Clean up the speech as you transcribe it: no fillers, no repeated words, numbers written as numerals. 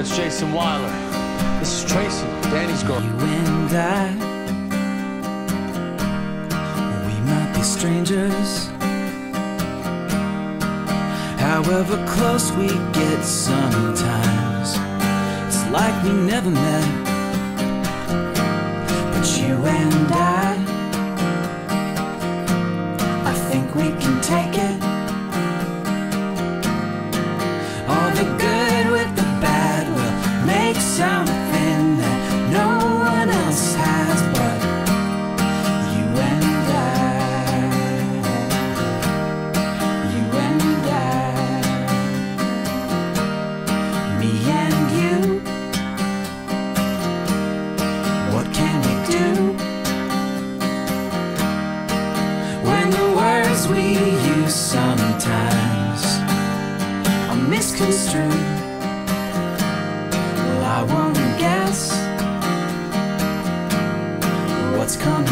That's Jason Weiler. This is Tracy, Danny's girl. You and I, we might be strangers. However close we get sometimes, it's like we never met. But you and I think we can take it. All the good with the bad, we'll make something that no one else has but you and I. You and I. Me and you. What can we do when the words we use sometimes are misconstrued? Well, I won't guess what's coming